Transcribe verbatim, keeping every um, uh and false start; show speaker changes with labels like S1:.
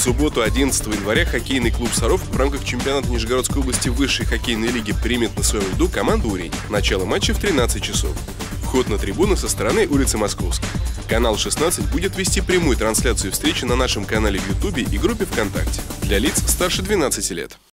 S1: субботу, одиннадцатого января, хоккейный клуб «Саров» в рамках чемпионата Нижегородской области высшей хоккейной лиги примет на своем льду команду «Урень». Начало матча в тринадцать часов. Вход на трибуны со стороны улицы Московской. Канал шестнадцать будет вести прямую трансляцию встречи на нашем канале в Ютубе и группе ВКонтакте для лиц старше двенадцати лет.